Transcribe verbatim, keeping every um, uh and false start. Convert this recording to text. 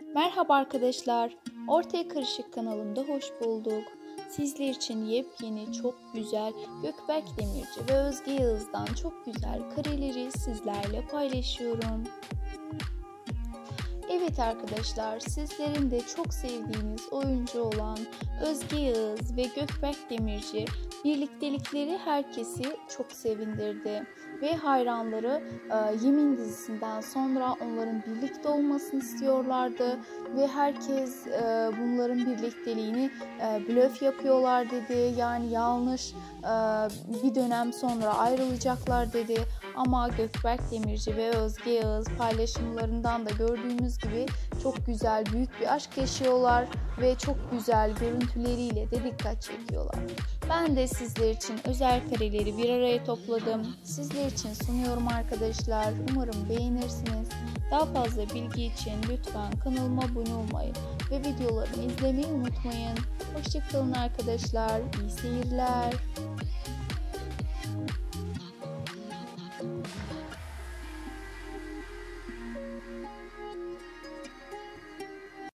Merhaba arkadaşlar, Ortaya Karışık kanalımda hoş bulduk. Sizler için yepyeni, çok güzel Gökberk Demirci ve Özge Yağız'dan çok güzel kareleri sizlerle paylaşıyorum. Evet arkadaşlar, sizlerin de çok sevdiğiniz oyuncu olan Özge Yağız ve Gökberk Demirci birliktelikleri herkesi çok sevindirdi ve hayranları e, Yemin dizisinden sonra onların birlikte olmasını istiyorlardı ve herkes e, bunların birlikteliğini e, blöf yapıyorlar dedi. Yani yanlış, e, bir dönem sonra ayrılacaklar dedi. Ama Gökberk Demirci ve Özge Yağız paylaşımlarından da gördüğümüz gibi çok güzel, büyük bir aşk yaşıyorlar ve çok güzel görüntüleriyle de dikkat çekiyorlar. Ben de sizler için özel kareleri bir araya topladım. Sizler için sunuyorum arkadaşlar. Umarım beğenirsiniz. Daha fazla bilgi için lütfen kanalıma abone olmayı ve videolarımı izlemeyi unutmayın. Hoşça kalın arkadaşlar. İyi seyirler.